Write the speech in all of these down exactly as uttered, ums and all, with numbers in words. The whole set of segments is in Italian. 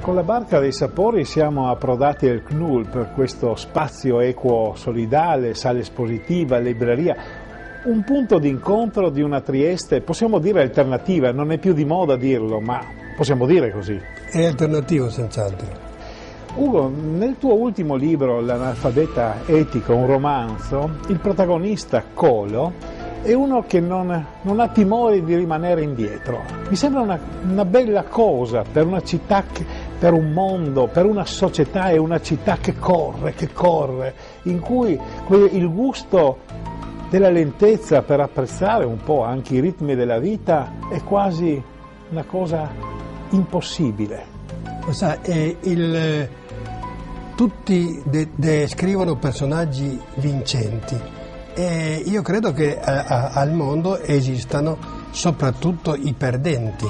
Con la barca dei sapori siamo approdati al C N U L, per questo spazio equo solidale, sala espositiva, libreria, un punto d'incontro di una Trieste, possiamo dire alternativa, non è più di moda dirlo, ma possiamo dire così. È alternativo senz'altro. Ugo, nel tuo ultimo libro, L'analfabeta etico, un romanzo, il protagonista Colo è uno che non, non ha timore di rimanere indietro. Mi sembra una, una bella cosa per una città, che, per un mondo, per una società e una città che corre, che corre, in cui il gusto della lentezza per apprezzare un po' anche i ritmi della vita è quasi una cosa impossibile. Lo sa, è il, tutti descrivono de, personaggi vincenti. E io credo che a, a, al mondo esistano soprattutto i perdenti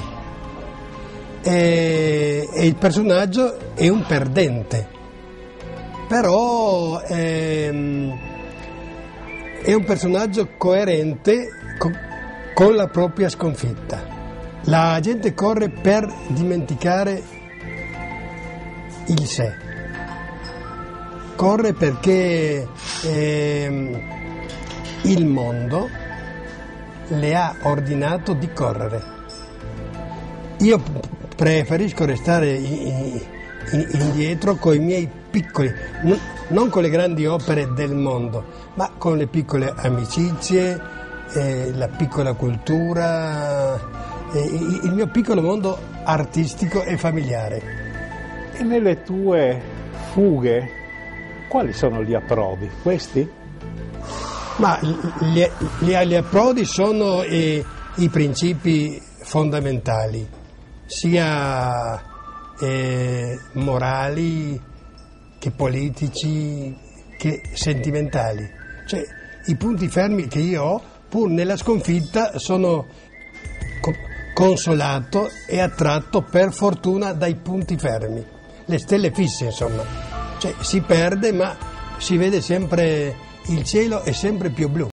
e, e il personaggio è un perdente, però è, è un personaggio coerente con, con la propria sconfitta. La gente corre per dimenticare il sé, corre perché eh, il mondo le ha ordinato di correre. Io preferisco restare indietro con i miei piccoli, non con le grandi opere del mondo, ma con le piccole amicizie, eh, la piccola cultura, eh, il mio piccolo mondo artistico e familiare. E nelle tue fughe, quali sono gli approdi? Questi? Ma gli, gli, gli approdi sono i, i principi fondamentali, sia eh, morali che politici che sentimentali. Cioè, i punti fermi che io ho, pur nella sconfitta, sono co- consolato e attratto per fortuna dai punti fermi. Le stelle fisse, insomma. Cioè, si perde ma si vede sempre. Il cielo è sempre più blu.